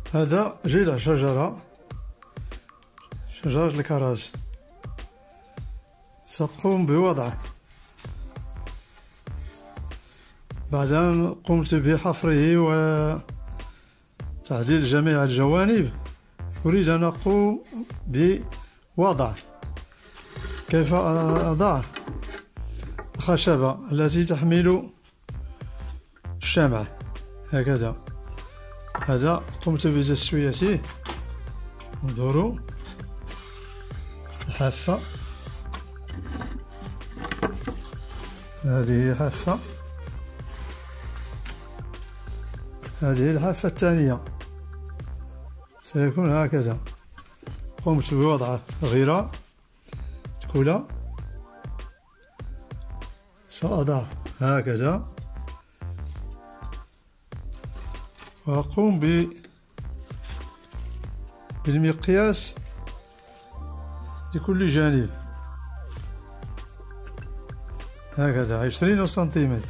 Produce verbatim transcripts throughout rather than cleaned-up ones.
هذا جذع شجرة، شجرة الكرز، سأقوم بوضعه بعد أن قمت بحفره وتعديل جميع الجوانب. أريد أن أقوم بوضع كيف أضع الخشبة التي تحمل الشمعة هكذا. هذا قمت بتسويته، انظروا الحافة، هذه حافة، هذه الحافة الثانية سيكون هكذا. قمت بوضع الغراء الكلى، سأضع هكذا وأقوم ب بالمقياس لكل جانب هكذا عشرين سنتيمتر.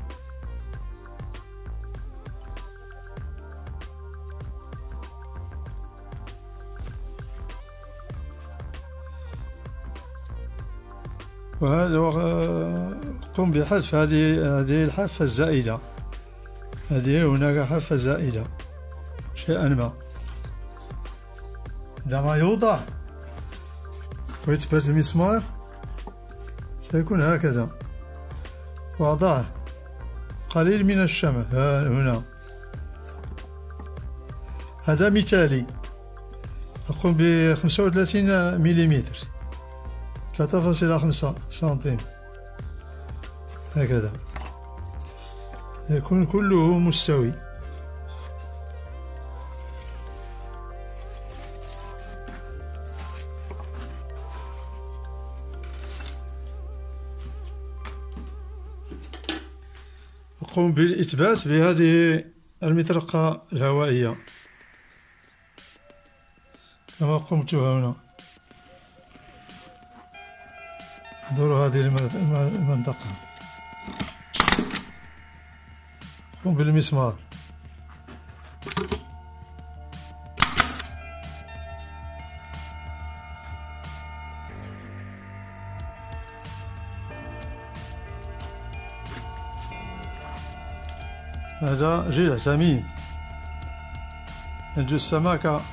وهذا قم بحذف هذه هذه الحافة الزائدة، هذه هناك حافة زائدة شيئا ما. عندما يوضع ويثبت المسمار سيكون هكذا، وأضع قليل من الشمع هنا. هذا مثالي، أقوم بخمسة وثلاثين مليمتر، ثلاثة فاصلة خمسة سنتيم هكذا، يكون كله مستوي. أقوم بالإثبات بهذه المطرقة الهوائية كما قمت هنا. انظروا هذه المنطقة، قم بالمسمار، هذا جذع ثمين، عنده السماكة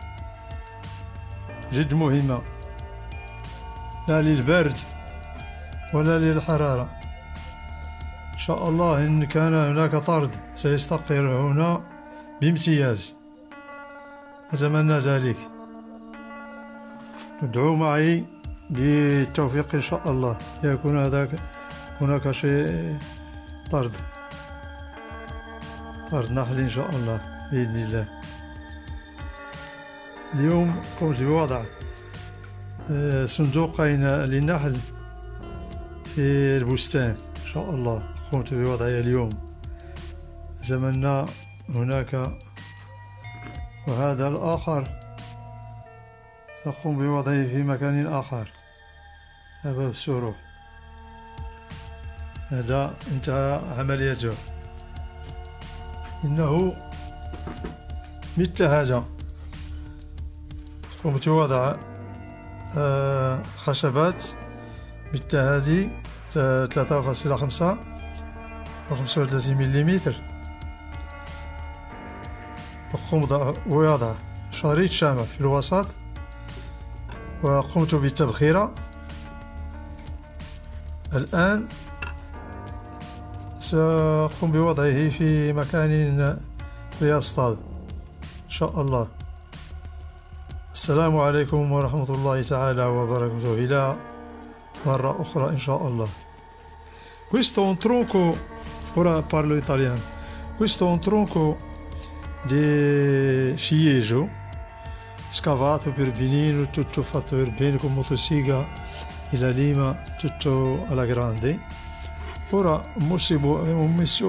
جد مهمة، لا للبرد ولا للحرارة. إن شاء الله إن كان هناك طرد سيستقر هنا بامتياز، أتمنى ذلك. ادعوا معي بالتوفيق إن شاء الله، يكون هذاك هناك شيء طرد طرد نحل إن شاء الله بإذن الله. اليوم قمت بوضع صندوقين للنحل في البستان إن شاء الله، قمت بوضعها اليوم. أتمنى هناك، وهذا الآخر سأقوم بوضعه في مكان آخر أمام السرور. هذا انتهى عمليته، إنه مثل هذا. قمت بوضع آه خشبات مثل هذه ثلاثة فاصلة خمسة وخمسة وثلاثين مليمتر، وقمت بوضع شريط شمع في الوسط، وقمت بالتبخيرة. الآن سأقوم بوضعه في مكان ليصطاد إن شاء الله. السلام عليكم ورحمة الله تعالى وبركاته، إلى مرة أخرى إن شاء الله. Questo è un tronco, ora parlo italiano, questo è un tronco di ciliegio scavato per benino, tutto fatto per bene con motosega e la lima, tutto alla grande. Ora ho messo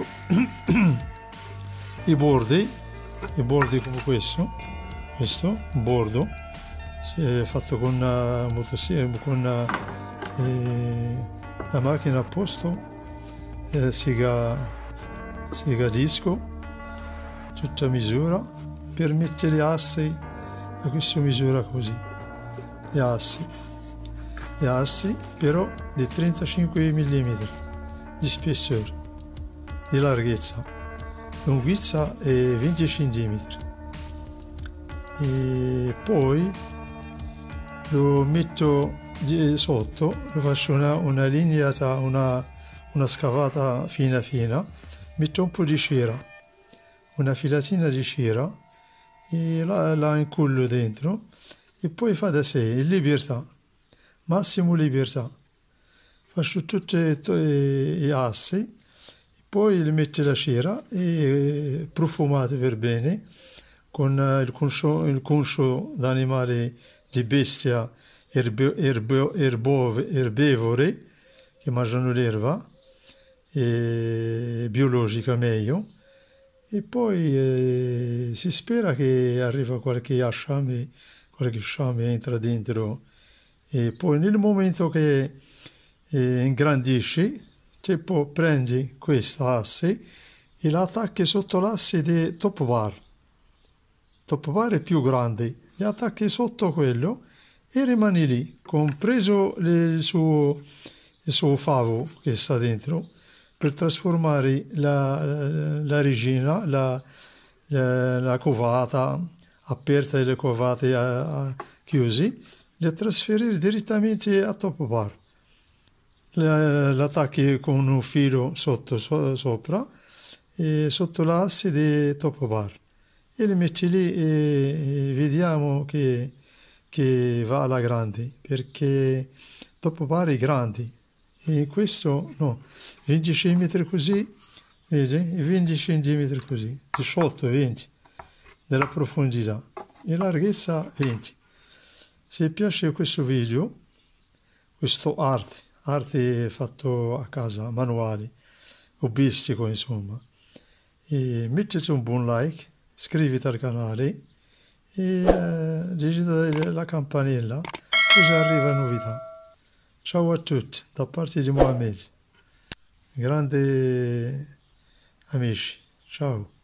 i bordi, i bordi come questo, questo, un bordo fatto con una motosega, con una, eh, la macchina a posto, eh, sega, sega disco, tutta misura. per mettere gli assi a questa misura così, gli assi, gli assi però di trentacinque millimetri di spessore, di larghezza, lunghezza è venti centimetri. E poi lo metto sotto, lo faccio una, una lineata, una, una scavata fina fina, metto un po' di cera, una filatina di cera e la, la incollo dentro e poi fa da sé, in libertà, massimo libertà. Faccio tutti gli assi, poi li metto la cera e profumate per bene con il conscio, il conscio d'animali di bestia erbe, erbe, erbove, erbevore che mangiano l'erba, biologica meglio, e poi eh, si spera che arriva qualche asciame, qualche sciame entra dentro, e poi nel momento che eh, ingrandisci, tipo prendi questa asse e la attacchi sotto l'asse di top bar. Top bar è più grande, li attacchi sotto quello e rimani lì, compreso il suo, il suo favo che sta dentro, per trasformare la, la regina, la, la, la covata aperta e le covate a, a chiusi, le trasferire direttamente a top bar. L'attacchi con un filo sotto, so, sopra, e sotto l'asse di top bar. E li metti lì e, e vediamo che, che va alla grande, perché top bar è grande. E questo no, venti centimetri così, vedi? venti centimetri così, diciotto venti della profondità e larghezza venti. Se piace questo video, questo arte, arte fatto a casa, manuali, hobbistico insomma, e mettete un buon like, iscriviti al canale e eh, digita la campanella così arriva novità. Ciao a tutti, da parte di Mohamed, grandi amici, ciao.